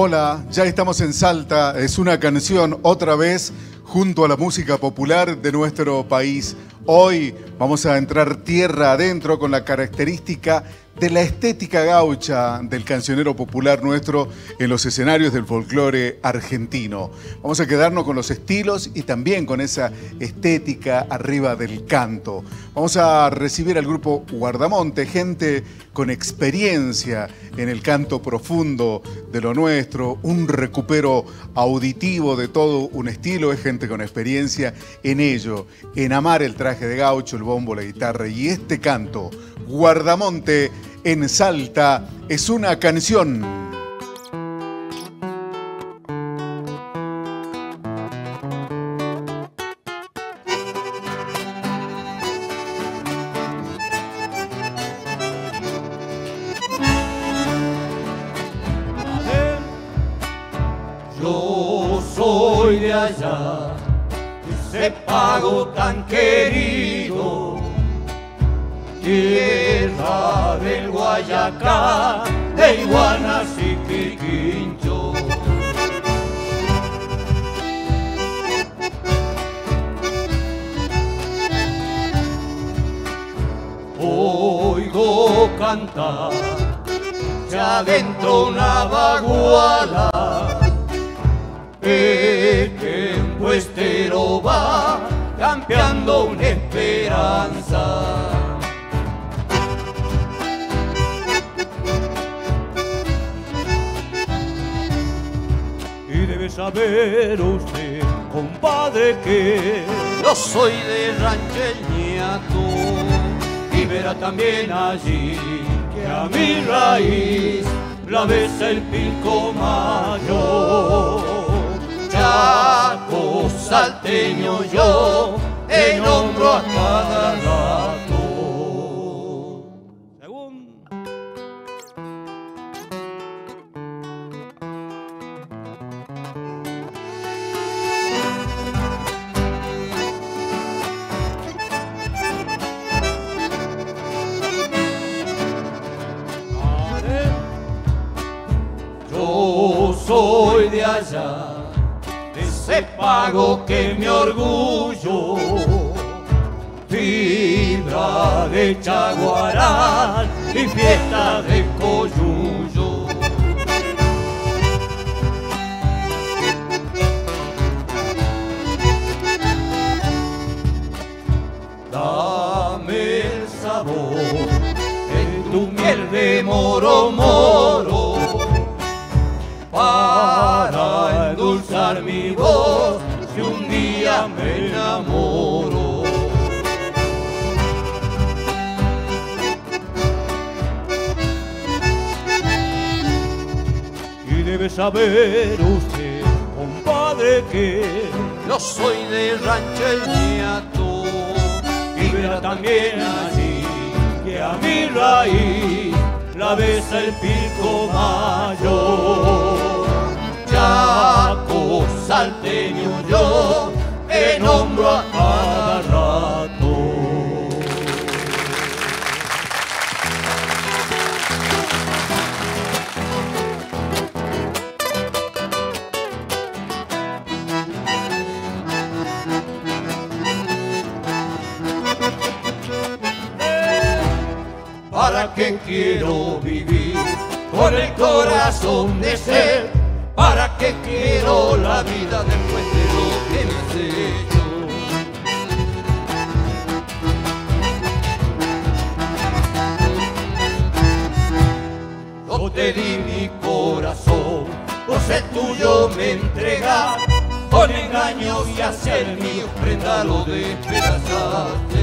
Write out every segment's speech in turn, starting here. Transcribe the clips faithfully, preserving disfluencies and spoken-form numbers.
Hola, ya estamos en Salta, es una canción otra vez junto a la música popular de nuestro país. Hoy vamos a entrar tierra adentro con la característica de la estética gaucha del cancionero popular nuestro en los escenarios del folclore argentino. Vamos a quedarnos con los estilos y también con esa estética arriba del canto. Vamos a recibir al grupo Guardamonte, gente con experiencia en el canto profundo de lo nuestro, un recupero auditivo de todo un estilo, es gente con experiencia en ello, en amar el traje de gaucho, el bombo, la guitarra y este canto. Guardamonte en Salta es una canción. Yo soy de allá, ese pago tan querido, tierra del Guayacán, de Iguanas y Quirquincho. Oigo cantar ya dentro una baguala, el que en puestero va campeando una esperanza. Y debe saber usted, compadre, que yo soy de Rancheñato, y verá también allí que a mi raíz la besa el pico mayor. Chaco salteño yo, en hombro a cada rato. Según. Yo soy de allá, ese pago que mi orgullo, fibra de chaguarán y fiesta de coyuyo. Dame el sabor en tu miel de moro moro, para endulzar mi voz si un día me enamoro. Y debe saber usted, compadre, que yo soy de Rancheñato, y verá también así que a mi raíz la besa el pico mayor. Chaco salteño yo, en hombro a cada rato. ¿Para qué quiero vivir con el corazón de ser? ¿Para qué quiero la vida después de lo que me has hecho? Yo te di mi corazón, pues el tuyo me entregar, con engaños y hacer mío prenda lo despedazaste.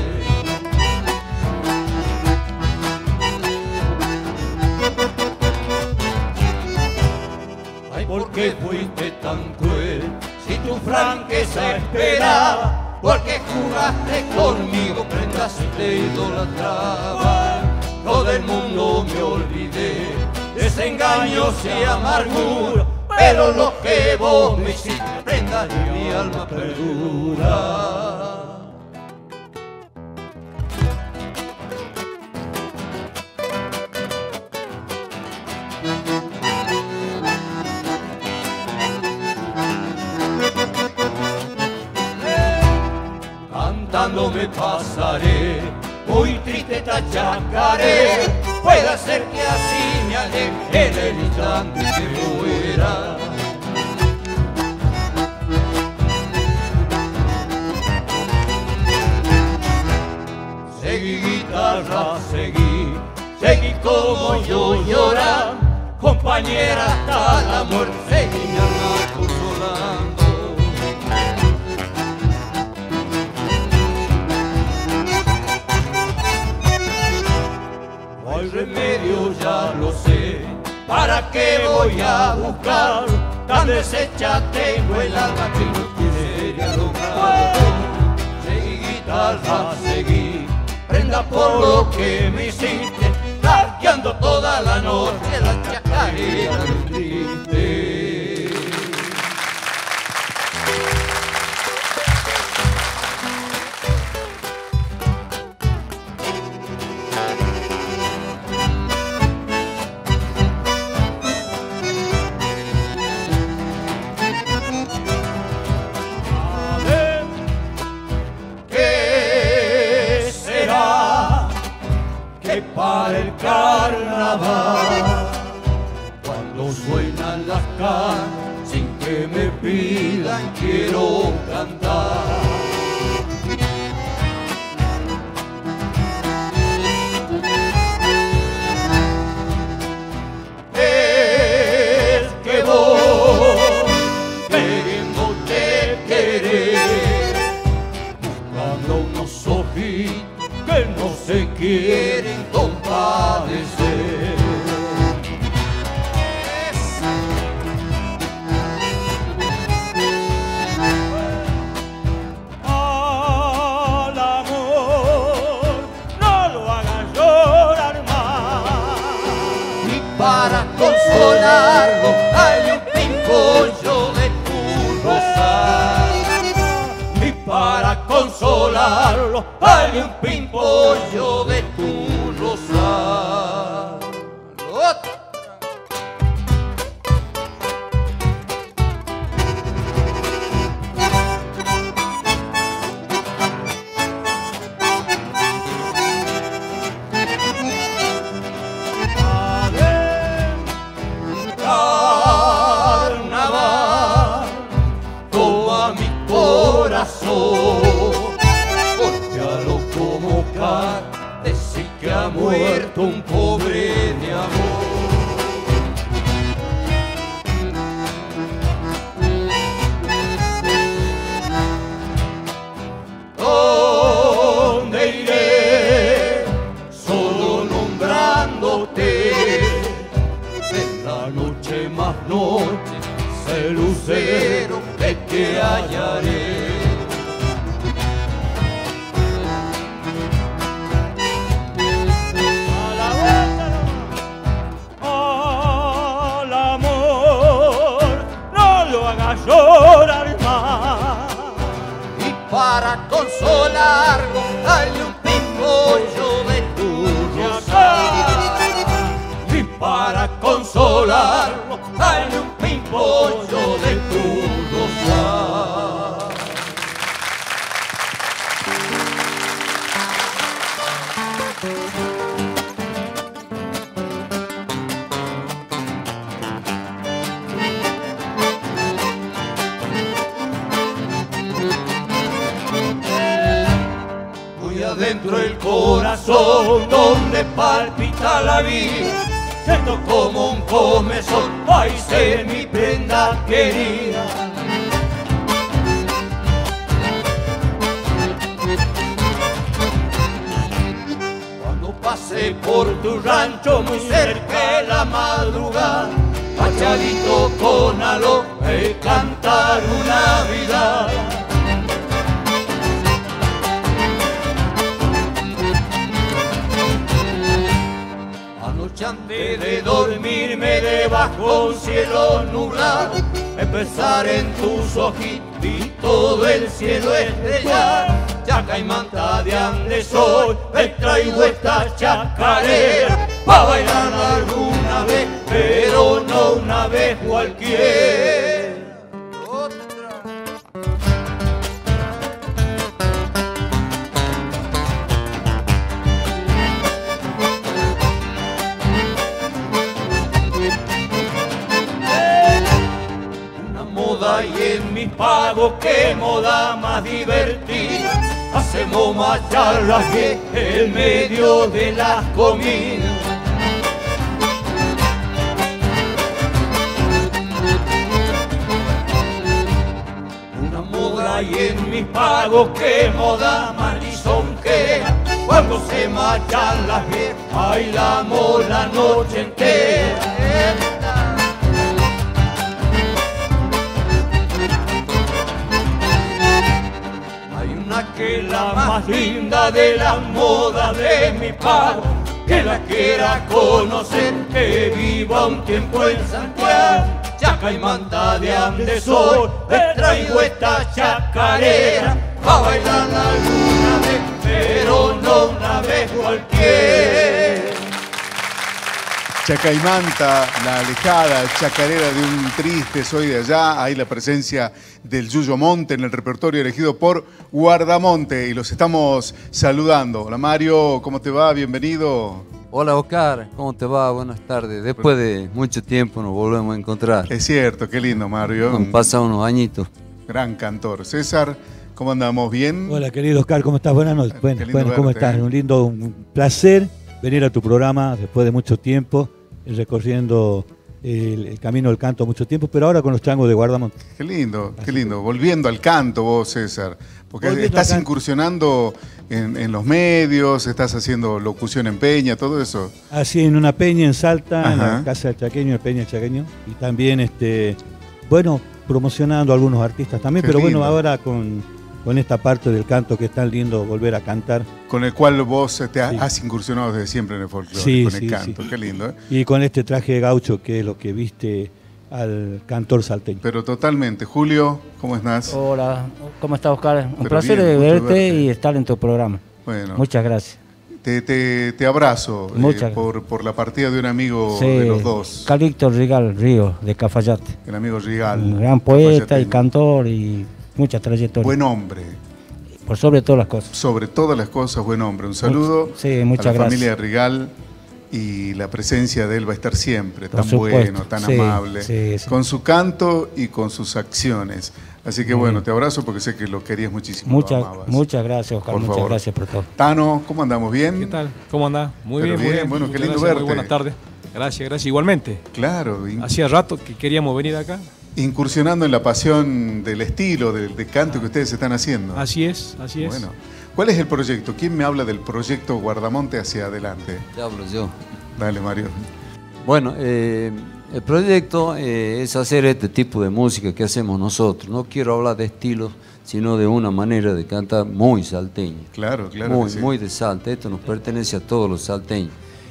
¿Por qué fuiste tan cruel? Si tu franqueza esperaba, porque jugaste conmigo, prendas y te idolatraba. Todo el mundo me olvidé, desengaños y amargura, pero lo que vos me hiciste, prenda, y mi alma perdura. cantando me pasaré, muy triste tachacaré, puede ser que así me aleje en el instante que fuera. Seguí guitarra, seguí, seguí como yo llorar, compañera hasta la muerte, seguí mi alma consolando. No hay remedio, ya lo sé, ¿para qué voy a buscar? Tan deshecha tengo el alma que no quiere dialogar. Seguí guitarra, seguí, prenda por lo que me hiciste, largueando toda la noche la chacarera del triste. Para el carnaval, cuando suenan las caras sin que me pidan, quiero cantar. Es que voy queriéndote querer, buscando unos ojitos que no se quieren compadecer. Al amor no lo hagas llorar más, y para consolarlo hay un pimpollo de tu rosal. Y para consolarlo hay un pimpollo de tu rosal. Carnaval, toma mi corazón, golpealo como car, decir que ha muerto un pobre de amor. ¿Dónde iré? Solo nombrándote, en la noche más noche, sé lucero que te hallaré. Llorar más, y para consolarlo hay un pimpollo de tu rosal. Y para consolarlo hay un pimpollo de tu rosal. Dentro del corazón donde palpita la vida, siento como un comezón, ay, sé mi prenda querida. Cuando pasé por tu rancho muy cerca de la madrugada, machadito con aló de cantar una Navidad. Antes de dormirme debajo un cielo nublado, empezar en tus ojitos el cielo estrellado. Chacaimanta de Andes soy, me traigo esta chacarera pa' bailar alguna vez, pero no una vez cualquiera. Otra. pagos, qué moda más divertida. Hacemos más charlas que en medio de las comidas. Una moda y en mis pagos, qué moda más lisonjera. Cuando se marchan las viejas, bailamos la noche entera. Que la más linda de las modas de mi pago, que la quiera conocer, que viva un tiempo en Santiago. Chaca y manta de ande soy, te traigo esta chacarera, a bailarla alguna vez, pero no una vez cualquiera. Chacaimanta, la alejada chacarera de un triste soy de allá. Hay la presencia del Yuyo Monte en el repertorio elegido por Guardamonte y los estamos saludando. Hola Mario, ¿cómo te va? Bienvenido. Hola Oscar, ¿cómo te va? Buenas tardes. Después de mucho tiempo nos volvemos a encontrar. Es cierto, qué lindo Mario. Han pasado unos añitos. Gran cantor. César, ¿cómo andamos? ¿Bien? Hola querido Oscar, ¿cómo estás? Buenas noches. Bueno, bueno, ¿cómo verte, estás? eh. Un lindo un placer venir a tu programa después de mucho tiempo, recorriendo el, el camino del canto mucho tiempo, pero ahora con los changos de Guardamonte. Qué lindo, qué lindo. Volviendo al canto vos, César, porque Volviendo estás al canto. incursionando en, en los medios, estás haciendo locución en Peña, todo eso. Así en una peña en Salta, en Ajá. la Casa del Chaqueño, el Peña Chaqueño, y también, este, bueno, promocionando a algunos artistas también, Qué pero bueno, lindo. ahora con, con esta parte del canto que es tan lindo volver a cantar. Con el cual vos te ha- Sí. has incursionado desde siempre en el folclore, Sí, con el sí, canto, sí. qué lindo, ¿eh? Y con este traje de gaucho que es lo que viste al cantor salteño. Pero totalmente. Julio, ¿cómo estás? Hola, ¿cómo estás, Oscar? Un Pero placer bien, de mucho verte, verte. y estar en tu programa. Bueno, Muchas gracias. te, te, te abrazo eh, Muchas por, por la partida de un amigo Sí, de los dos, Calixto Rigal Río, de Cafayate. el amigo Rigal. Un gran poeta y Cafayateño. cantor y mucha trayectoria. Buen hombre, Por sobre todas las cosas. sobre todas las cosas, buen hombre. Un saludo Sí, a muchas la gracias. familia de Rigal y la presencia de él va a estar siempre, Por tan supuesto, bueno, tan sí, amable, sí, sí. con su canto y con sus acciones. Así que Muy bueno, bien. te abrazo porque sé que lo querías muchísimo, Muchas, lo amabas. muchas gracias, Oscar. Por muchas favor. gracias por todo. Tano, ¿cómo andamos? ¿Bien? ¿Qué tal? ¿Cómo andás? Muy Pero bien, muy bien, bien. bueno, qué Muchas lindo gracias, verte. Muy buenas tardes. Gracias, gracias. Igualmente. Claro, in- Hacía rato que queríamos venir acá. incursionando en la pasión del estilo, del de canto que ustedes están haciendo. Así es, así es. Bueno, ¿cuál es el proyecto? ¿Quién me habla del proyecto Guardamonte hacia adelante? Te hablo yo. Dale, Mario. Bueno, eh, el proyecto eh, es hacer este tipo de música que hacemos nosotros. No quiero hablar de estilos, sino de una manera de cantar muy salteña. Claro, claro. muy, que sí. muy de Salta. Esto nos pertenece a todos los salteños.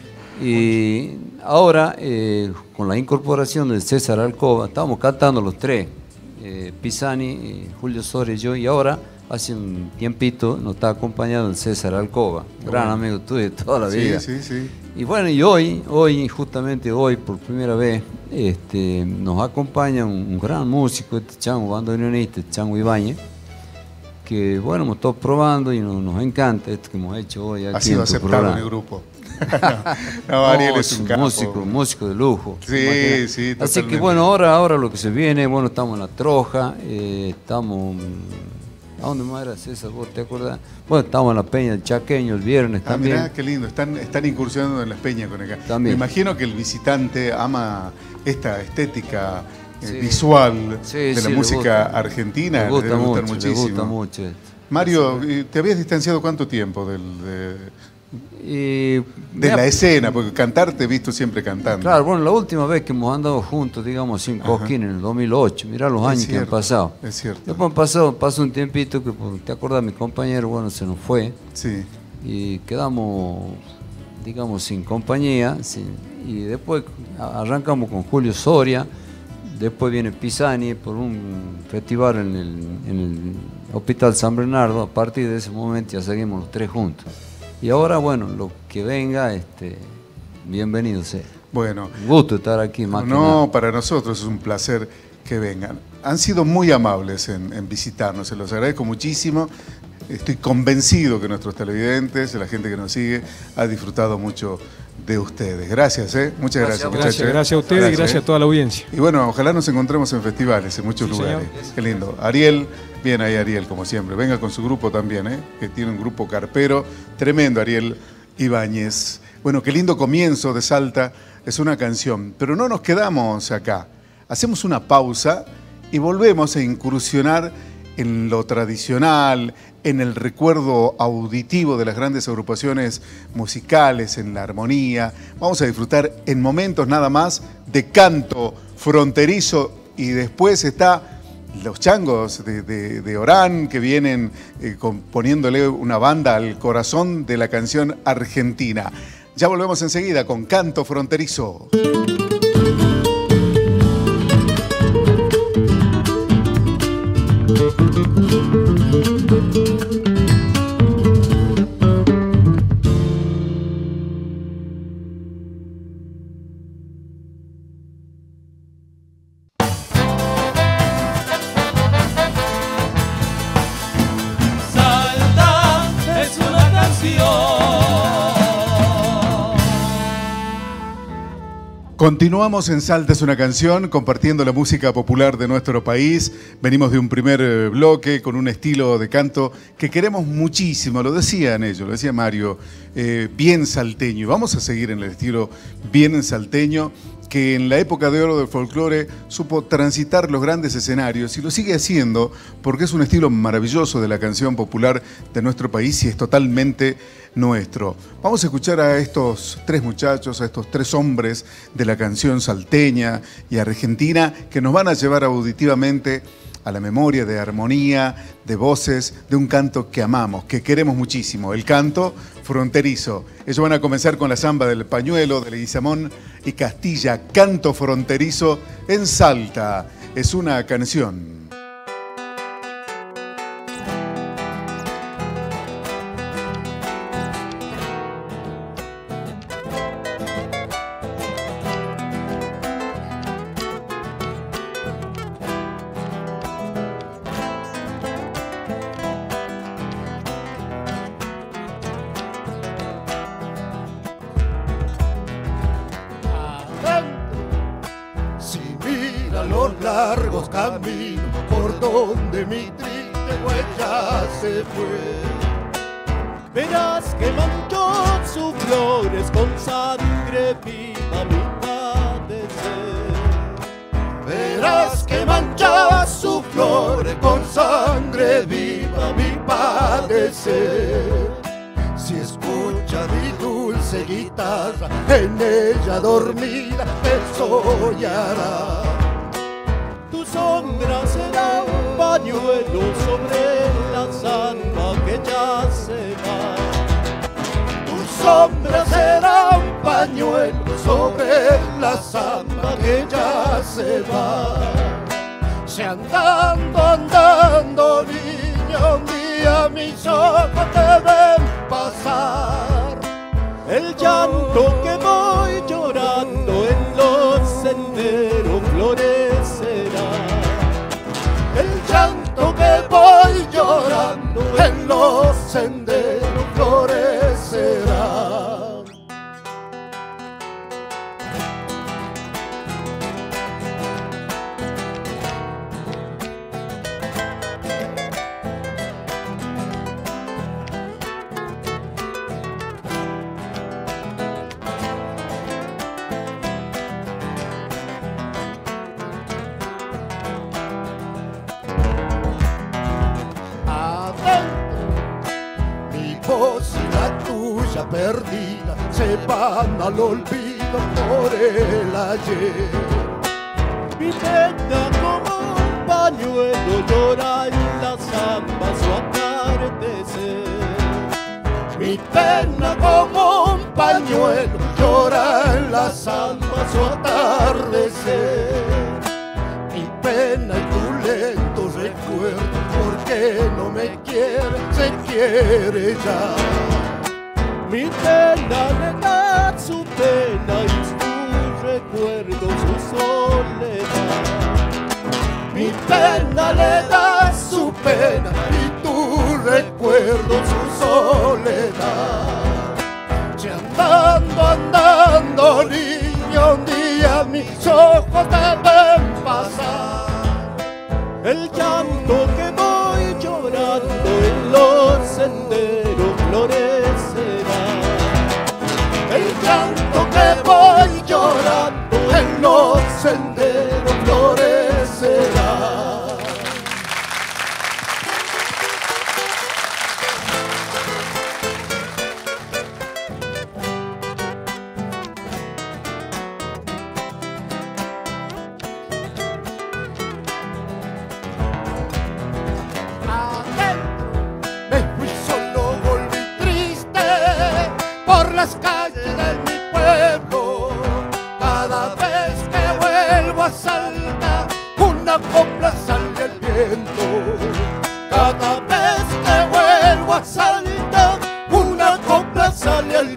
Y ahora, eh, con la incorporación de César Alcoba, estamos cantando los tres, eh, Pisani, eh, Julio Soria y yo, y ahora, hace un tiempito, nos está acompañando el César Alcoba, gran amigo tuyo de toda la Sí, vida. sí, sí. Y bueno, y hoy, hoy, justamente hoy, por primera vez, este, nos acompaña un, un gran músico, este chango bandoneonista, este Chango Ibáñez, que bueno, hemos estado probando y nos, nos encanta esto que hemos hecho hoy aquí Ha sido en tu aceptado programa. en el grupo. no, Ariel No, es un un capo. músico, músico de lujo. Sí, imagínate. sí, Así totalmente. que bueno, ahora, ahora lo que se viene, bueno, estamos en La Troja, eh, estamos... ¿A dónde más era César? ¿Vos te acordás? Bueno, estamos en La Peña del Chaqueño el viernes Ah, también. mirá, qué lindo. Están, están incursionando en las peñas con acá. También. Me imagino que el visitante ama esta estética eh, Sí. visual Sí, de la sí, le música gusta. argentina. Me gusta debe gustar mucho, le muchísimo. gusta mucho esto. Mario, eh, ¿te habías distanciado cuánto tiempo del, de, Y, de mira, la escena? Porque cantar te he visto siempre cantando. Claro, bueno, la última vez que hemos andado juntos, digamos, sin Cosquín, en el dos mil ocho, mirá los Es años que han cierto, pasado. Es cierto. Después pasó, pasó un tiempito que, pues, te acuerdas, mi compañero, bueno, se nos fue Sí. y quedamos, digamos, sin compañía. sin- y después a- arrancamos con Julio Soria, después viene Pisani por un festival en el, en el Hospital San Bernardo. A partir de ese momento ya seguimos los tres juntos. Y ahora, bueno, lo que venga, este, bienvenido sea. Bueno, Un gusto estar aquí, más que nada. no, para nosotros es un placer que vengan. Han sido muy amables en, en visitarnos, se los agradezco muchísimo. Estoy convencido que nuestros televidentes, la gente que nos sigue, ha disfrutado mucho de ustedes. Gracias, ¿eh? Muchas gracias, Gracias, muchachos. gracias, gracias a ustedes y gracias ¿eh? a toda la audiencia. Y bueno, ojalá nos encontremos en festivales, en muchos Sí, lugares. señor. Qué lindo. Ariel, bien ahí Ariel, como siempre. Venga con su grupo también, ¿eh? Que tiene un grupo carpero. Tremendo, Ariel Ibáñez. Bueno, qué lindo comienzo de Salta. Es una canción. Pero no nos quedamos acá. Hacemos una pausa y volvemos a incursionar en lo tradicional, en el recuerdo auditivo de las grandes agrupaciones musicales, en la armonía. Vamos a disfrutar en momentos nada más de canto fronterizo y después está los changos de, de, de Orán que vienen eh, poniéndole una banda al corazón de la canción argentina. Ya volvemos enseguida con Canto Fronterizo. Salta es una canción. Continuamos en Salta es una canción, compartiendo la música popular de nuestro país. Venimos de un primer eh, bloque con un estilo de canto que queremos muchísimo, lo decían ellos, lo decía Mario, eh, bien salteño. Vamos a seguir en el estilo bien salteño, que en la época de oro del folclore supo transitar los grandes escenarios y lo sigue haciendo porque es un estilo maravilloso de la canción popular de nuestro país y es totalmente nuestro. Vamos a escuchar a estos tres muchachos, a estos tres hombres de la canción salteña y argentina que nos van a llevar auditivamente a la memoria de armonía, de voces, de un canto que amamos, que queremos muchísimo, el canto fronterizo. Ellos van a comenzar con la samba del Pañuelo, de Leguizamón y Castilla, Canto Fronterizo en Salta. Es una canción. Si mira los largos caminos por donde mi triste huella se fue, Verás que manchó sus flores con sangre viva mi padecer. verás que mancha sus flores con sangre viva mi padecer. Si escucha mi dulce guitarra, en ella dormida te soñará. Tu sombra será un pañuelo sobre la samba que ya se va. Tu sombra será un pañuelo sobre la samba que ya se va. Si andando, andando, niña, un día mis ojos te ven pasar, El llanto que voy llorando en los senderos florecerá. el llanto que voy llorando en los senderos florecerá. Voz y la tuya perdida se van al olvido por el ayer. Mi pena como un pañuelo llora en la samba su atardecer. Mi pena como un pañuelo llora en la samba su atardecer. Mi pena y tu lento recuerdo, porque no me quiere, se quiere ya. Mi pena le da su pena y tu recuerdo su soledad. Mi pena le da su pena y tu recuerdo su soledad. Si andando, andando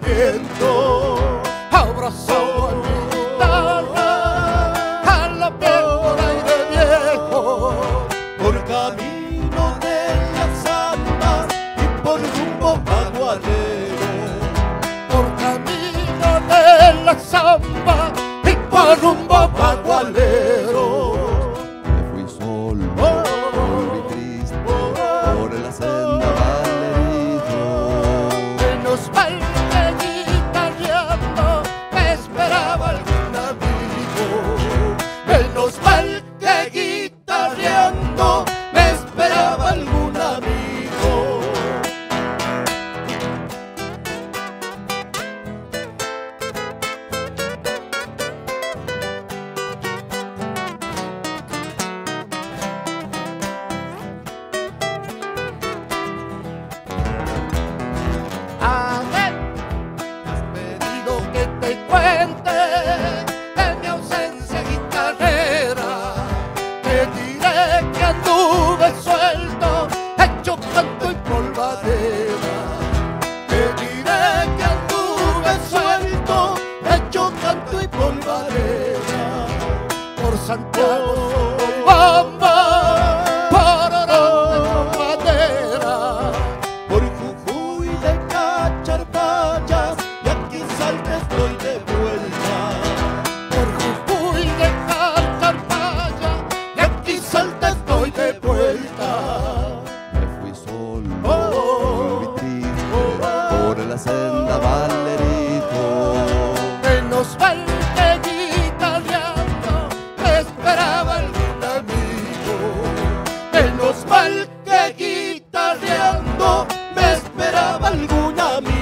viento, abrazado a mi guitarra, a la por aire viejo, por camino de las almas y por rumbo bagualero, por camino de la samba y por rumbo bagualero. Me fui solo, volví triste, por la senda valerito. Menos mal que guitarreando me esperaba algún amigo. Menos mal que guitarreando me esperaba algún amigo. A ver, me has pedido que te cuente de mi ausencia guitarrera. Te diré que anduve suelto, hecho canto y polvadera. Te diré que anduve suelto, hecho canto y polvadera. Por Santiago, Bamba, por Orán de madera, por Jujuy de Cacharpayas, y aquí Salta estoy de vuelta. Por Jujuy de Cacharpayas, y aquí Salta estoy de vuelta. Me fui solo, volví triste, por la senda valerito. Menos mal que guitarreando me esperaba algún amigo. Menos mal que guitarreando me esperaba algún amigo.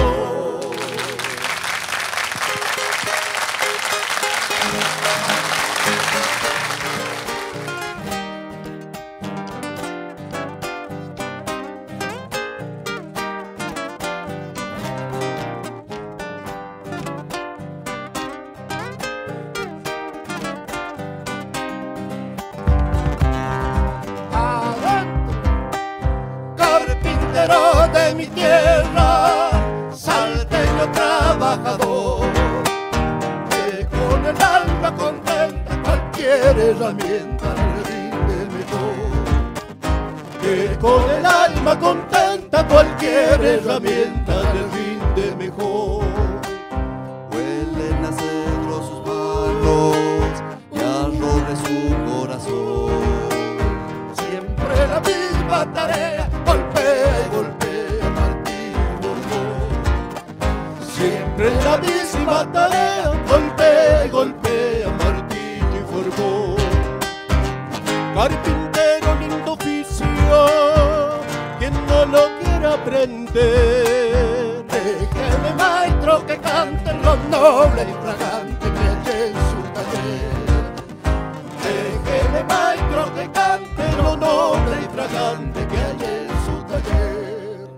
Carpintero de mi tierra, salteño trabajador, que con el alma contenta cualquier herramienta le rinde mejor. Que con el alma contenta cualquier herramienta le rinde mejor. Huelen a cedro sus manos y a roble su corazón. Siempre la misma tarea, golpea y golpea, martillo y bordón. Siempre la misma tarea, golpea y golpea, martillo y bordón. Carpintero, lindo oficio, quien no lo quiera aprender. Déjeme, maestro, que cante lo noble y fragante que hay en su taller. Déjeme, maestro, que cante lo noble y fragante que hay en su taller.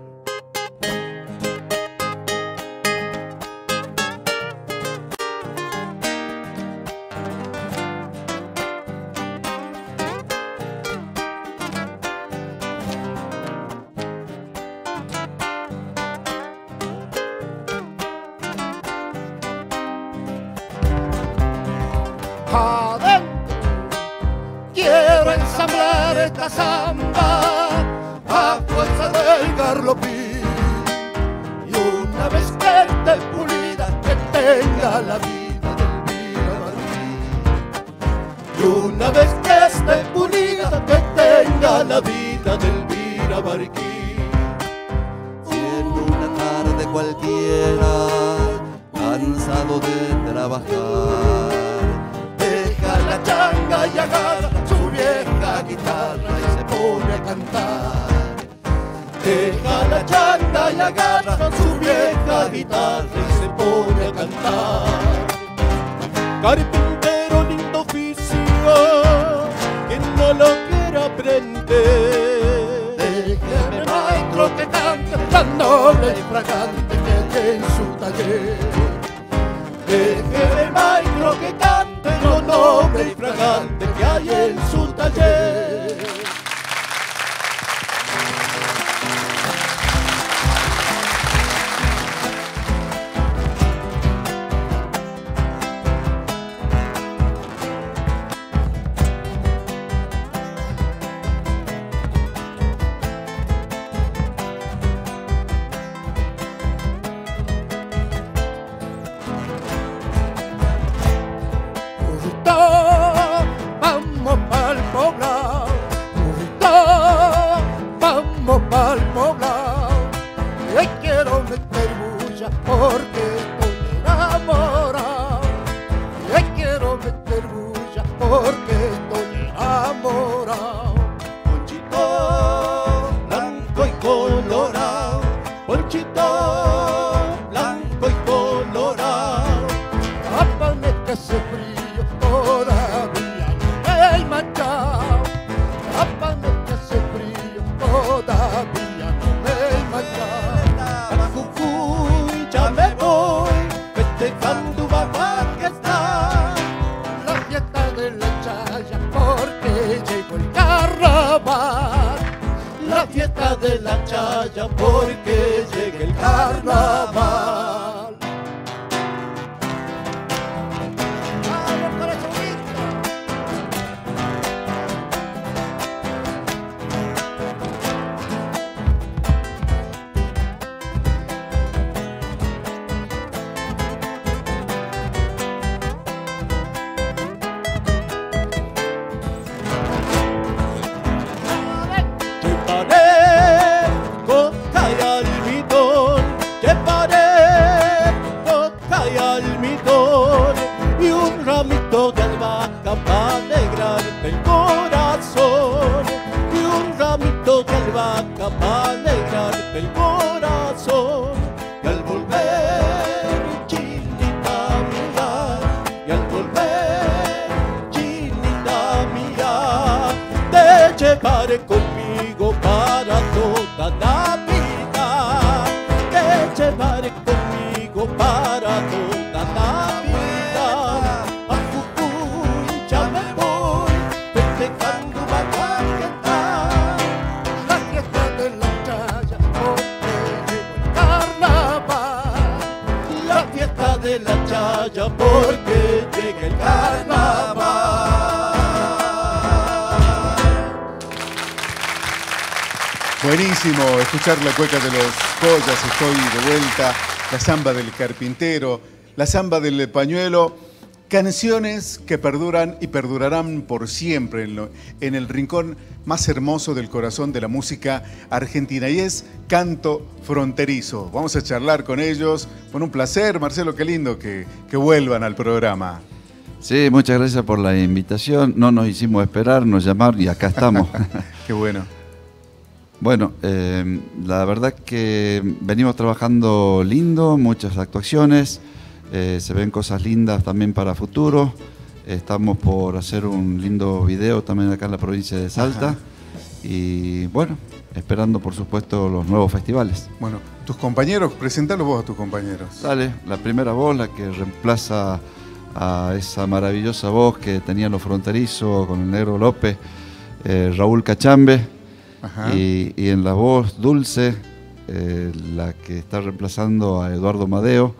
Adentro quiero ensamblar esta samba a fuerza del garlopín, y una vez que esté pulida que tenga la vida del Viramarquín. Y una vez que esté pulida que tenga la vida del Viramarquín. Si en una tarde cualquiera, cansado de trabajar, deja la changa y agarra su vieja guitarra y se pone a cantar. Deja la changa y agarra su vieja guitarra y se pone a cantar. Carpintero, lindo oficio, quien no lo quiera aprender. Déjeme, maestro, que cante tan noble y fragante que hay en su taller. Déjeme, maestro, que cante lo noble y fragante que hay en su taller. mal poblado. Y ahí quiero meter bulla porque estoy enamorado. Y ahí quiero meter bulla porque estoy enamorado. Ponchito blanco y colorado, ponchito blanco y colorado. Tápame que hace frío, todavía no me he manchado. Tápame que hace frío, todavía no me he manchado. A Jujuy ya me voy, festejando papá que está. La fiesta de la chaya porque llegó el carnaval. La fiesta de la chaya porque llega el carnaval. ¡Vamos, corazonito! Llevaré coca y almidón, llevaré coca y almidón y un ramito de albahaca para alegrarte el corazón, y un ramito de albahaca para alegrarte el corazón. Y al volver, chinita mía, y al volver, chinita mía, te llevaré conmigo para toda la vida. Te llevaré conmigo para toda la vida. A Jujuy ya me voy, festejando papá que está. La fiesta de la chaya porque llegó el carnaval. La fiesta de la chaya porque llega el carnaval. Buenísimo escuchar la cueca de los Collas, estoy de vuelta, la samba del carpintero, la samba del pañuelo, canciones que perduran y perdurarán por siempre en, lo- en el rincón más hermoso del corazón de la música argentina, y es Canto Fronterizo. Vamos a charlar con ellos, con un placer, Marcelo, qué lindo que, que vuelvan al programa. Sí, muchas gracias por la invitación. No nos hicimos esperar, nos llamaron y acá estamos. Qué bueno. Bueno, eh, la verdad que venimos trabajando lindo, muchas actuaciones, eh, se ven cosas lindas también para futuro. Estamos por hacer un lindo video también acá en la provincia de Salta. Ajá. Y bueno, esperando por supuesto los nuevos festivales. Bueno, tus compañeros, presentalos vos a tus compañeros. Dale, la primera voz, la que reemplaza a esa maravillosa voz que tenían los fronterizos con el Negro López, eh, Raúl Cachambe. Ajá. Y, y en la voz dulce, eh, la que está reemplazando a Eduardo Madeo,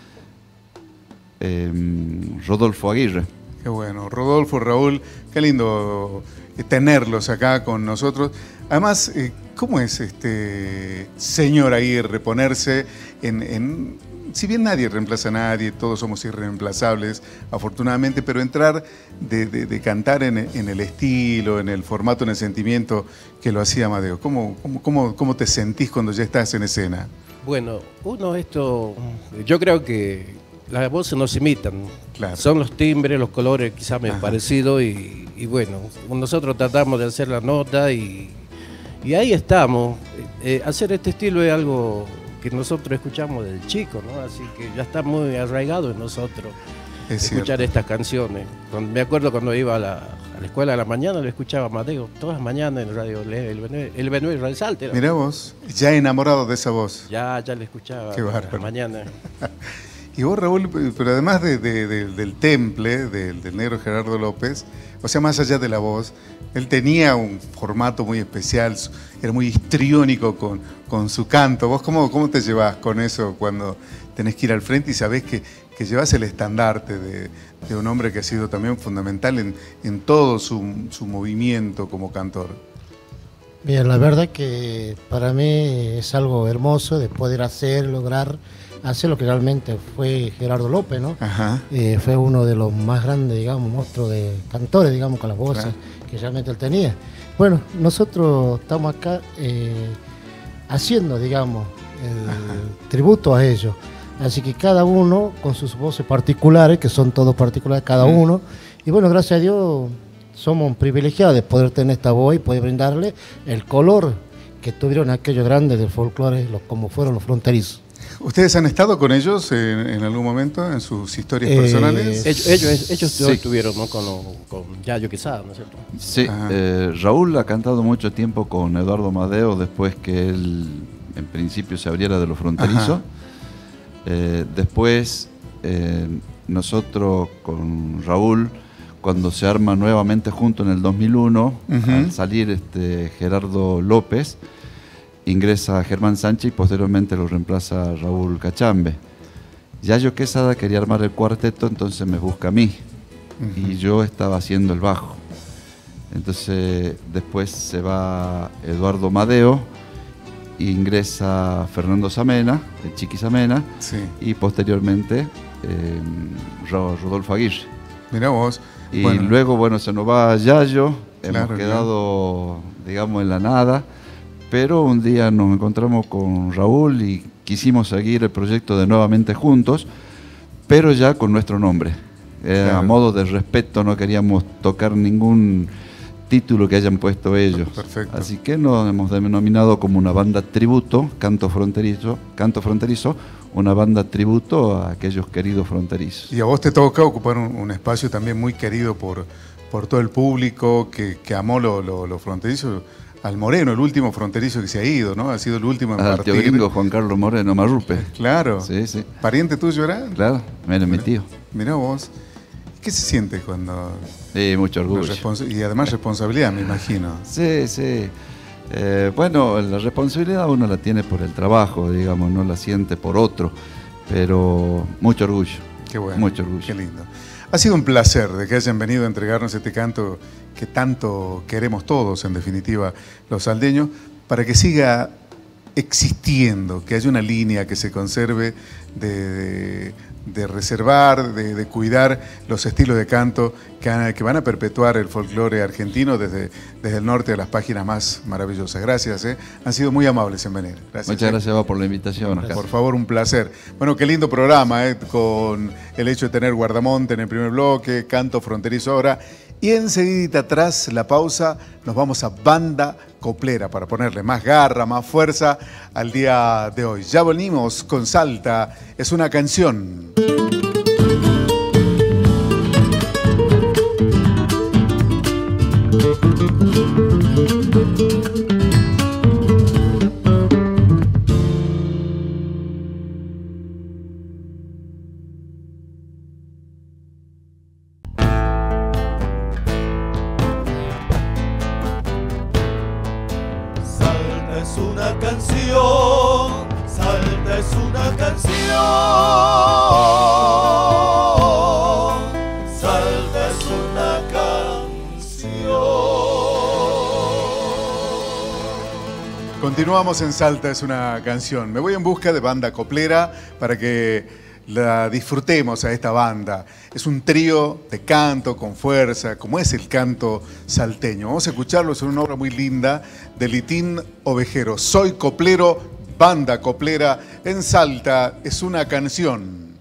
eh, Rodolfo Aguirre. Qué bueno, Rodolfo, Raúl, qué lindo tenerlos acá con nosotros. Además, eh, ¿cómo es este señor Aguirre ponerse en, en... Si bien nadie reemplaza a nadie, todos somos irreemplazables, afortunadamente, pero entrar de, de- de cantar en, en el estilo, en el formato, en el sentimiento que lo hacía Amadeo. ¿Cómo, cómo, cómo, cómo te sentís cuando ya estás en escena? Bueno, uno esto, yo creo que las voces no se imitan, Claro. son los timbres, los colores quizás me Ajá. parecido y, y bueno, nosotros tratamos de hacer la nota y, y ahí estamos. Eh, hacer este estilo es algo que nosotros escuchamos desde chico, ¿no? Así que ya está muy arraigado en nosotros Es escuchar cierto. estas canciones. Cuando- me acuerdo cuando iba a la, a la escuela a la mañana, lo escuchaba a Mateo, todas las mañanas en radio, el Benue, el Benue Radio Salta era. Mirá vos, ya enamorado de esa voz. Ya, ya le escuchaba Qué a la bárbaro. mañana. Y vos, Raúl, pero además de- de- de- del temple, del, del negro Gerardo López, o sea, más allá de la voz, él tenía un formato muy especial, su- era muy histriónico con, con su canto. ¿Vos cómo, cómo te llevás con eso cuando tenés que ir al frente y sabés que, que llevas el estandarte de, de un hombre que ha sido también fundamental en, en todo su, su movimiento como cantor? Bien, la verdad que para mí es algo hermoso de poder hacer, lograr hacer lo que realmente fue Gerardo López, ¿no? Ajá. Eh, fue uno de los más grandes, digamos, monstruos de cantores, digamos, con las voces Claro. que realmente él tenía. Bueno, nosotros estamos acá, eh, haciendo, digamos, el tributo a ellos. Así que cada uno con sus voces particulares, que son todos particulares cada mm. uno. Y bueno, gracias a Dios somos privilegiados de poder tener esta voz y poder brindarle el color que tuvieron aquellos grandes del folclore, los, como fueron los fronterizos. ¿Ustedes han estado con ellos en, en algún momento en sus historias eh, personales? Ellos, ellos, ellos sí. estuvieron, ¿no? con, con Yayo Quesada, ¿no es cierto? Sí, eh, Raúl ha cantado mucho tiempo con Eduardo Madeo después que él en principio se abriera de los fronterizos. Eh, después eh, nosotros con Raúl, cuando se arma nuevamente junto en el dos mil uno, uh-huh. al salir este Gerardo López, ingresa Germán Sánchez y posteriormente lo reemplaza Raúl Cachambe. Yayo Quesada quería armar el cuarteto, entonces me busca a mí, uh-huh. y yo estaba haciendo el bajo. Entonces después se va Eduardo Madeo, ingresa Fernando Samena, el Chiqui Samena, sí. y posteriormente eh, Rodolfo Aguirre. Mirá vos. Y bueno. luego, bueno, se nos va Yayo, hemos claro, quedado, claro. digamos, en la nada, pero un día nos encontramos con Raúl y quisimos seguir el proyecto de nuevamente juntos, pero ya con nuestro nombre. Eh, claro. A modo de respeto, no queríamos tocar ningún título que hayan puesto ellos. Perfecto. Así que nos hemos denominado como una banda tributo, Canto Fronterizo, Canto Fronterizo, una banda tributo a aquellos queridos fronterizos. Y a vos te toca ocupar un, un espacio también muy querido por, por todo el público que, que amó los lo, lo fronterizos. Al Moreno, el último fronterizo que se ha ido, ¿no? Ha sido el último en Al partir. tío gringo Juan Carlos Moreno Marrupe. Claro. Sí, sí. ¿Pariente tuyo era? Claro, era mi tío. Mirá vos. ¿Qué se siente cuando...? Sí, mucho orgullo. Y además responsabilidad, me imagino. Sí, sí. Eh, bueno, la responsabilidad uno la tiene por el trabajo, digamos, no la siente por otro, pero mucho orgullo. Qué bueno. Mucho orgullo. Qué lindo. Ha sido un placer de que hayan venido a entregarnos este canto que tanto queremos todos, en definitiva, los saldeños, para que siga existiendo, que haya una línea que se conserve de... de de reservar, de, de cuidar los estilos de canto que, que van a perpetuar el folclore argentino desde, desde el norte de las páginas más maravillosas. Gracias, ¿eh? Han sido muy amables en venir. Gracias, Muchas ¿eh? gracias por la invitación. Acá. Por favor, un placer. Bueno, qué lindo programa, ¿eh? Con el hecho de tener Guardamonte en el primer bloque, Canto Fronterizo ahora. Y enseguida, tras la pausa, nos vamos a Banda Coplera para ponerle más garra, más fuerza al día de hoy. Ya venimos con Salta, es una canción. Continuamos en Salta, es una canción. Me voy en busca de Banda Coplera para que la disfrutemos a esta banda. Es un trío de canto con fuerza, como es el canto salteño. Vamos a escucharlo, es una obra muy linda de Litín Ovejero. Soy coplero, Banda Coplera en Salta, es una canción.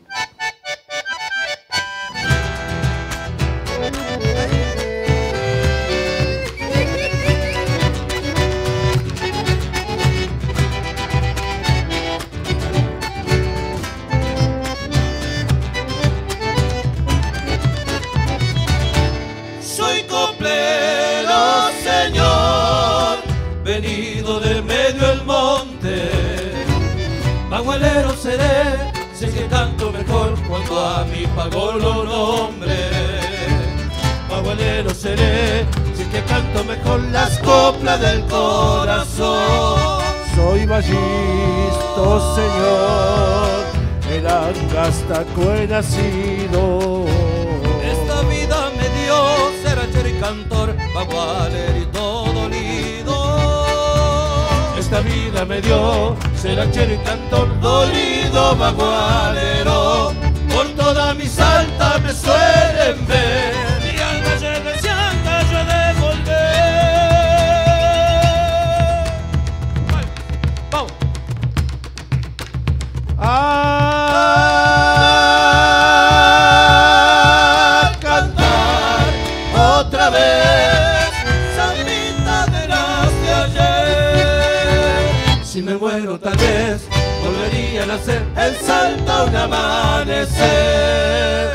Bagualero seré, sé que canto mejor cuando a mi pagó lo nombre. Bagualero seré, sé que canto mejor las coplas del corazón. Soy ballisto, señor, el Angastaco he nacido. Esta vida me dio ser hacher y cantor, bagualerito dolido. Esta vida me dio ser hachero y cantor dolido, bagualero. Por toda mi Salta me suelen ver, mi alma llena de llanta yo de volver. Vamos. A cantar otra vez, sambita de las de ayer. Si me muero tal vez volvería a nacer el salto a un amanecer.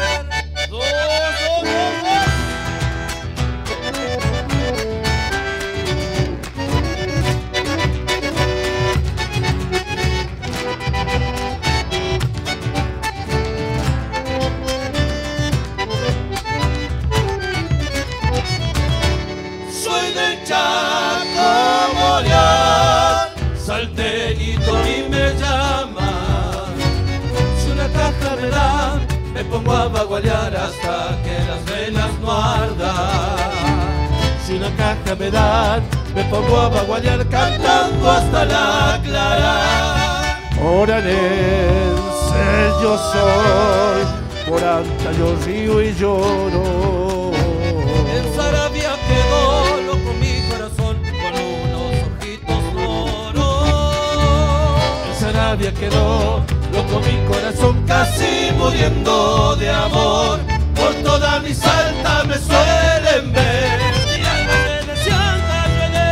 Soy del Chaco, Boreal, Salterito y me llama. Si una caja me dan, me pongo a bagualear hasta que las venas no ardan. si una caja me dan, me pongo a bagualear cantando hasta la clara. Oranense yo soy, por anta yo río y lloro. En Sarabia quedó loco mi corazón con unos ojitos moros. En Sarabia quedó loco mi corazón casi muriendo de amor. Por toda mi Salta me suelen ver y algo me decían que yo he de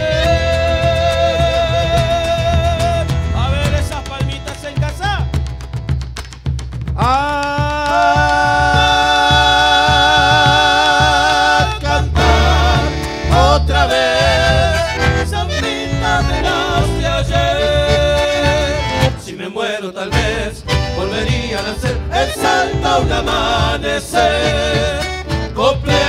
volver. A ver esas palmitas en casa. A cantar otra vez, sambita de las de ayer. Si me muero tal vez volvería a nacer El Salta a un amanecer coplero.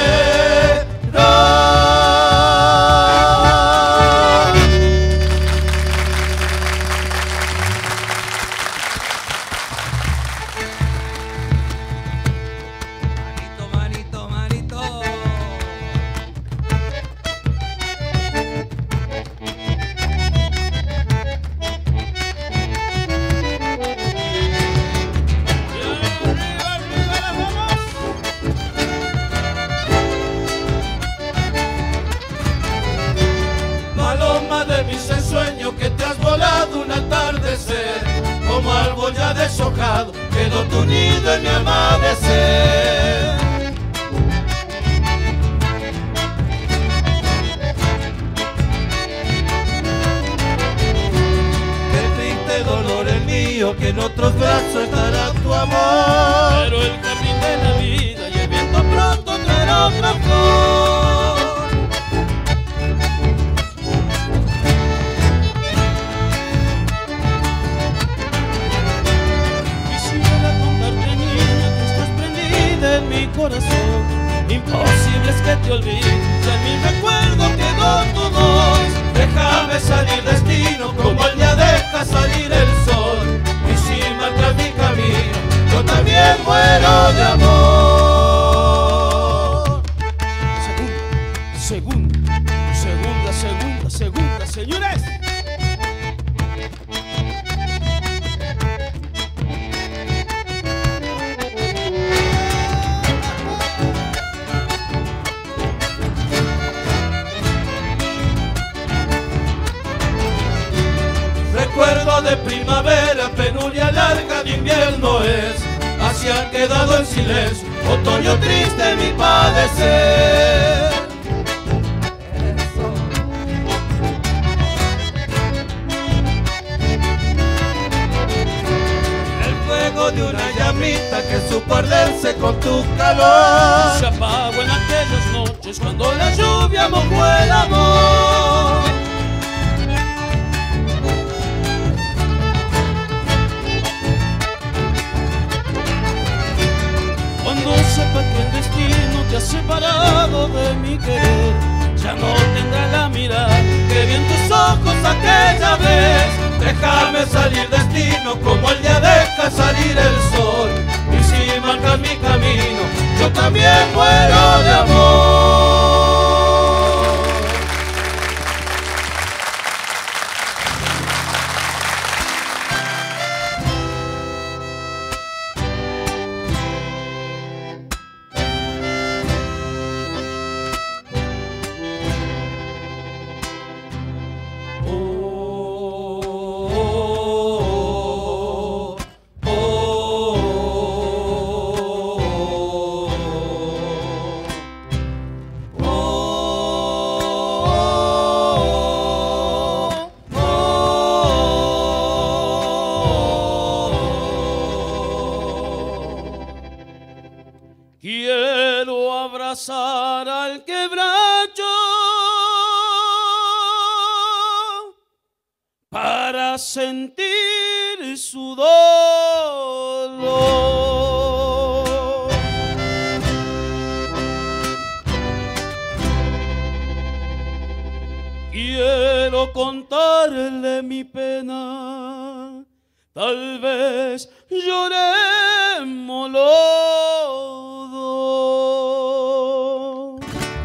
Manito, manito, manito. Paloma de mis ensueños que te has volado un atardecer, como árbol ya deshojado quedó tu nido en mi amanecer. Qué triste dolor el mío que en otros brazos estará tu amor. Pero el jardín de la vida y el viento pronto traerá otra flor. Quisiera contarte, niña, que estás prendida en mi corazón. Imposible es que te olvides, ya en mi recuerdo quedó tu voz. Déjame salir destino, como el día deja salir el sol. Y si marcas mi camino, yo también muero de amor. Segunda, segunda, segunda, segunda, segunda, señores. Recuerdo de primavera, penuria larga de invierno es. Así ha quedado en silencio, otoño triste mi padecer. El fuego de una llamita que supo arderse con tu calor se apagó en aquellas noches cuando la lluvia mojó el amor. Cuando sepa que el destino te ha separado de mi querer, ya no tendrá la mirada que vi en tus ojos aquella vez. Déjame salir destino como el día deja salir el sol. Y si marcas mi camino, yo también muero de amor. pasar al quebracho para sentir su dolor. Quiero contarle mi pena, tal vez lloremos los dos.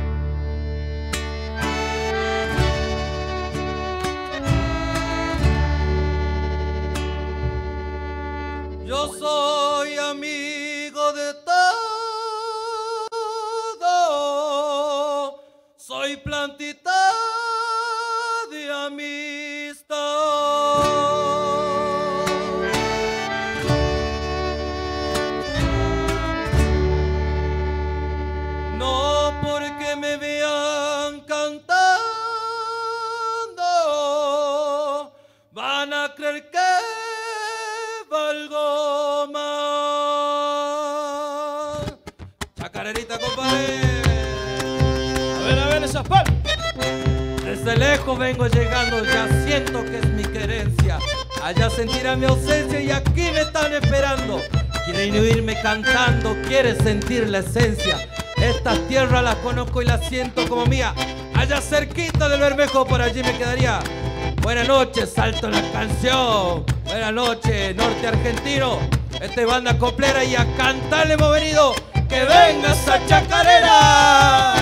Yo soy amigo de todo, soy plantita de amistad. No porque me vean cantando, van a creer que valgo más. Chacarerita, compadre. A ver, a ver esas palmas. Desde lejos vengo llegando, ya siento que es mi querencia. Allá sentirá mi ausencia y aquí me están esperando. Quieren oírme cantando, quieren sentir la esencia. Estas tierras las conozco y las siento como mía. Allá cerquita del Bermejo, por allí me quedaría. Buenas noches, salto en la canción. Buenas noches, norte argentino. Esta es banda coplera y a cantarle hemos venido. ¡Que venga esa chacarera!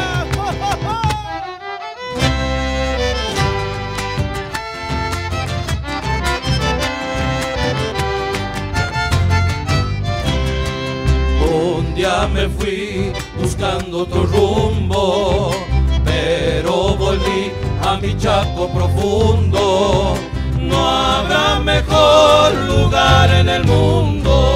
Un día me fui buscando otro rumbo, pero volví a mi Chaco profundo. No habrá mejor lugar en el mundo.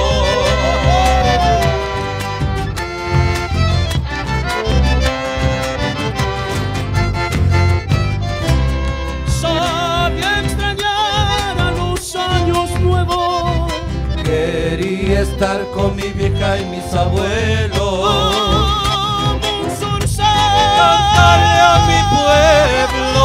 Sabía extrañar a los años nuevos. Quería estar con mi vieja y mis abuelos. Como un zorzal, cantarle a mi pueblo.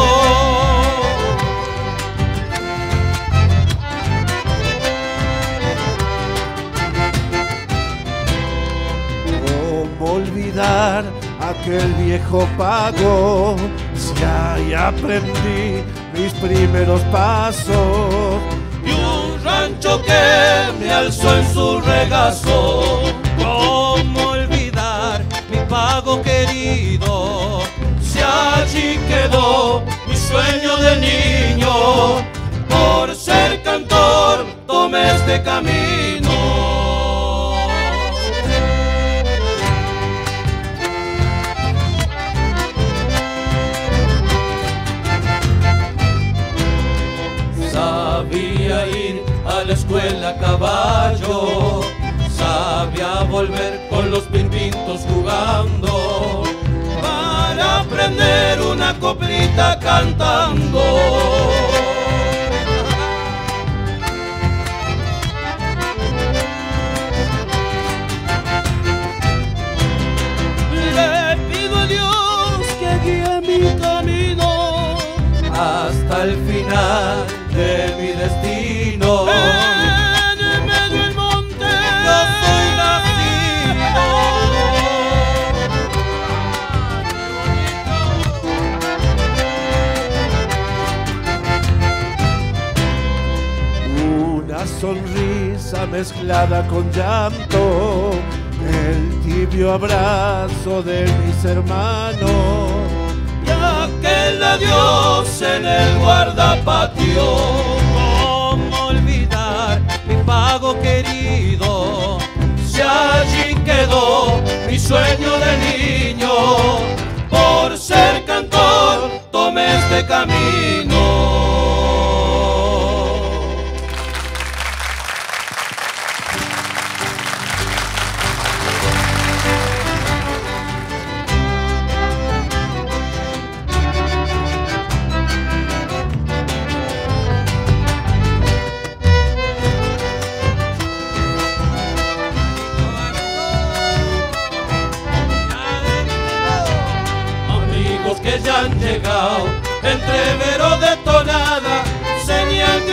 ¿Cómo olvidar aquel viejo pago? Si ahí aprendí mis primeros pasos. Y un rancho que me alzó en su regazo. ¿Cómo olvidar mi pago querido? Si allí quedó mi sueño de niño. Por ser cantor tomé este camino. Sabía ir a la escuela a caballo, sabía volver con los pimpintos jugando, para aprender una coplita cantando. le pido a Dios que guíe mi camino hasta el final de mi destino. en el medio del monte. Yo soy nacido. Una sonrisa mezclada con llanto, el tibio abrazo de mis hermanos. Y aquel adiós en el guardapatio. ¿Cómo olvidar mi pago querido? Si allí quedó mi sueño de niño. Por ser cantor tomé este camino.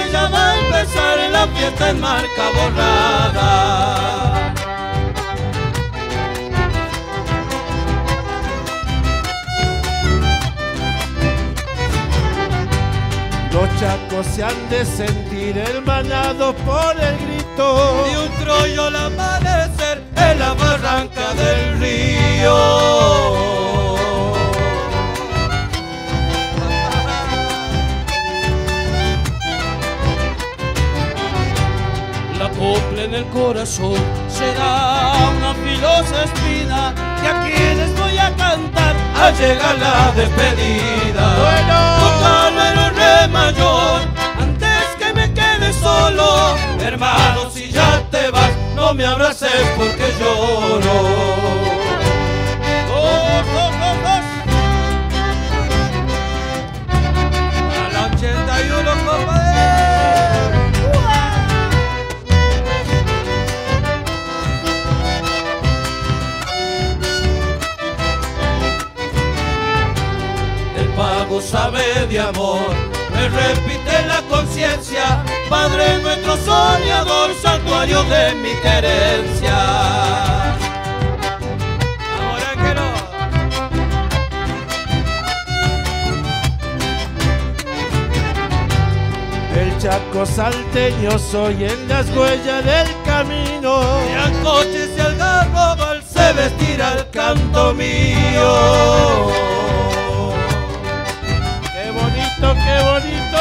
que ya va a empezar la fiesta en marca borrada. Los chacos se han de sentir hermanados por el grito de un trollo al amanecer en la barranca del río. La copla en el corazón será una filosa espina que a quienes voy a cantar al llegar la despedida. Bueno, Tocarme el re mayor antes que me quede solo. Hermano, si ya te vas, no me abraces porque lloro. Dos, dos, dos, dos. A la ochenta y uno, compadre. Pago sabe de amor, me repite la conciencia, Padre nuestro soñador, santuario de mi querencia. Ahora que no. el Chaco salteño soy en las huellas del camino. Y al coche y al garrobal se vestirá el canto mío. ¡Qué bonito!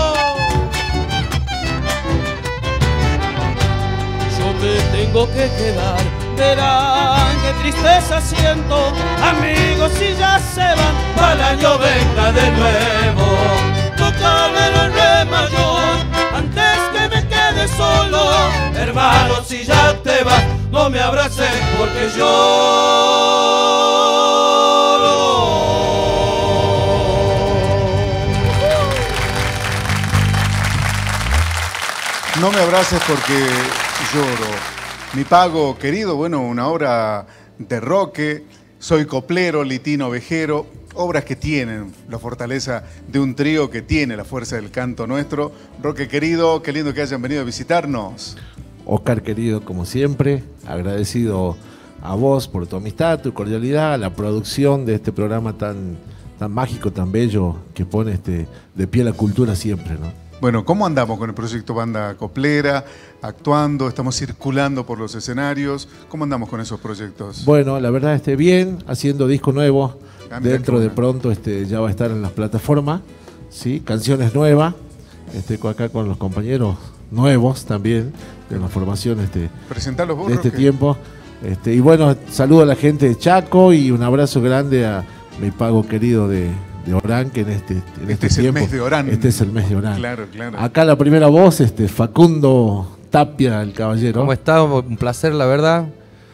Yo me tengo que quedar, verán qué tristeza siento. Amigos, si ya se van, para el año venga de nuevo. Tocarme el re mayor antes que me quede solo. Hermano, si ya te vas, no me abraces porque lloro. No me abraces porque lloro. Mi pago querido, bueno, una obra de Roque, Soy coplero, Litino Vejero, obras que tienen la fortaleza de un trío que tiene la fuerza del canto nuestro. Roque querido, qué lindo que hayan venido a visitarnos. Oscar querido, como siempre, agradecido a vos por tu amistad, tu cordialidad, la producción de este programa tan, tan mágico, tan bello, que pone este, de pie la cultura siempre, ¿no? Bueno, ¿cómo andamos con el proyecto Banda Coplera? Actuando, estamos circulando por los escenarios. ¿Cómo andamos con esos proyectos? Bueno, la verdad, esté bien, haciendo disco nuevo. Ah, Dentro de pronto este, ya va a estar en las plataformas, ¿sí? Canciones nuevas, este, acá con los compañeros nuevos también, de la formación este, Presentalos vos, de este Roque. tiempo. Este, y bueno, saludo a la gente de Chaco y un abrazo grande a mi pago querido de... de Orán, que en este, en Este este es el tiempo, mes de Orán. Este es el mes de Orán. Claro, claro. Acá la primera voz, este, Facundo Tapia, el caballero. ¿Cómo está? Un placer, la verdad.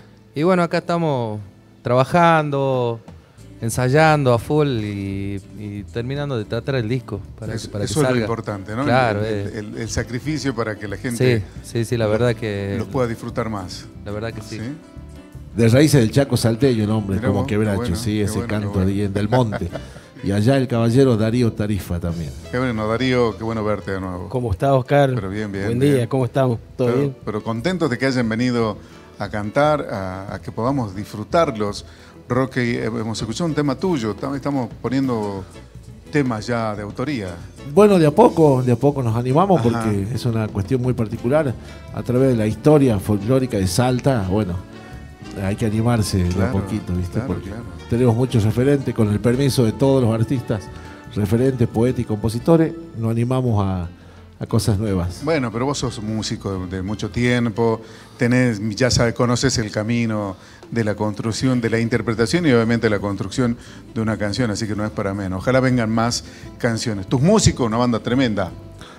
Y bueno, acá estamos trabajando, ensayando a full y, y terminando de tratar el disco para, Eso, para que eso salga. es lo importante, ¿no? Claro, el, eh. el, el, el sacrificio para que la gente Sí, sí, sí, la verdad que... los pueda disfrutar más. La verdad que sí. ¿Sí? De raíces del Chaco salteño, el hombre, Mirá como vos, quebracho, qué bueno, sí, qué ese bueno, canto qué bueno. de- del monte. Y allá el caballero Darío Tarifa también. Qué bueno, Darío, qué bueno verte de nuevo. ¿Cómo está, Oscar? Pero bien, bien. Buen bien. día, ¿cómo estamos? ¿Todo pero, bien? Pero contentos de que hayan venido a cantar, a, a que podamos disfrutarlos. Roque, hemos escuchado un tema tuyo, tam- estamos poniendo temas ya de autoría. Bueno, de a poco, de a poco nos animamos Ajá. porque es una cuestión muy particular. A través de la historia folclórica de Salta, bueno, hay que animarse de a Claro, poquito, ¿viste? claro, Porque claro. tenemos muchos referentes, con el permiso de todos los artistas, referentes, poetas y compositores, nos animamos a, a cosas nuevas. Bueno, pero vos sos músico de, de mucho tiempo, tenés, ya sabes, conoces el camino de la construcción, de la interpretación y obviamente la construcción de una canción, así que no es para menos. Ojalá vengan más canciones. Tus músicos, una banda tremenda.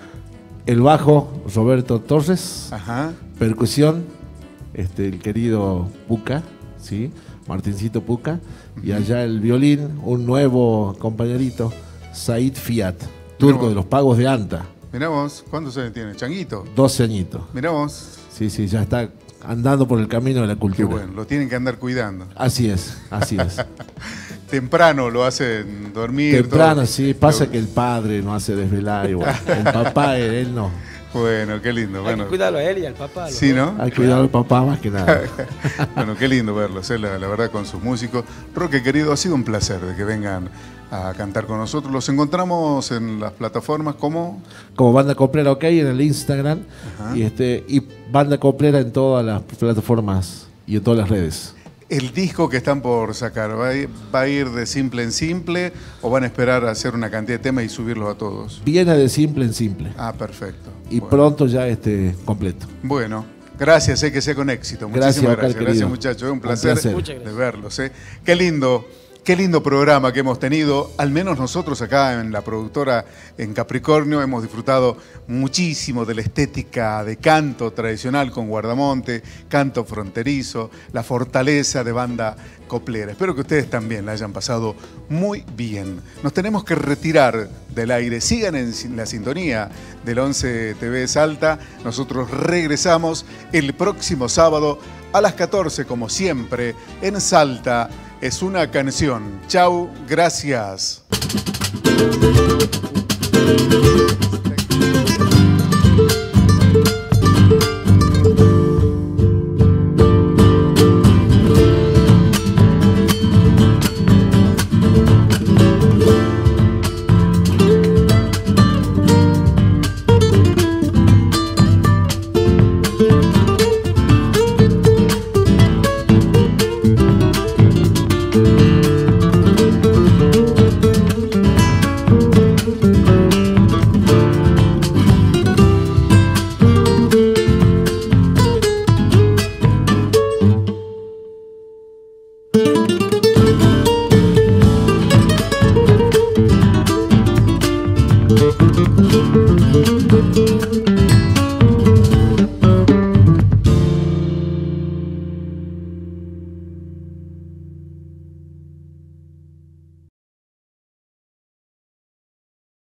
El bajo, Roberto Torres. Ajá. Percusión, este, el querido Puca, ¿sí? Martincito Puca. Y allá el violín, un nuevo compañerito, Said Fiat, turco vos. de los pagos de Anta. Mirá vos, ¿cuántos años tiene? ¿Changuito? doce añitos. Mirá vos. Sí, sí, ya está andando por el camino de la Qué cultura. bueno, lo tienen que andar cuidando. Así es, así es. temprano lo hacen dormir. Temprano, todo. sí. Pasa que el padre no hace desvelar igual. El papá, él, él no. Bueno, qué lindo. Hay Bueno. que cuidarlo a él y al papá. Sí, ¿no? Hay que cuidar al papá más que nada. Bueno, qué lindo verlos, eh, la, la verdad, con sus músicos. Roque, querido, ha sido un placer de que vengan a cantar con nosotros. Los encontramos en las plataformas como... Como Banda Coplera OK en el Instagram. Y, este, y Banda Coplera en todas las plataformas y en todas las redes. El disco que están por sacar, ¿va a, ir, ¿va a ir de simple en simple o van a esperar a hacer una cantidad de temas y subirlos a todos? Viene de simple en simple. Ah, perfecto. Y bueno. pronto ya este completo. Bueno, gracias, eh, que sea con éxito. Gracias, Muchísimas Oscar, gracias. querido. Gracias, muchachos. Es un Un placer, placer. de verlos. Eh. Qué lindo. Qué lindo programa que hemos tenido, al menos nosotros acá en la productora en Capricornio hemos disfrutado muchísimo de la estética de canto tradicional con Guardamonte, canto fronterizo, la fortaleza de Banda Coplera. Espero que ustedes también la hayan pasado muy bien. Nos tenemos que retirar del aire. Sigan en la sintonía del once T V Salta. Nosotros regresamos el próximo sábado a las catorce, como siempre, en Salta. Es una canción. Chau, gracias.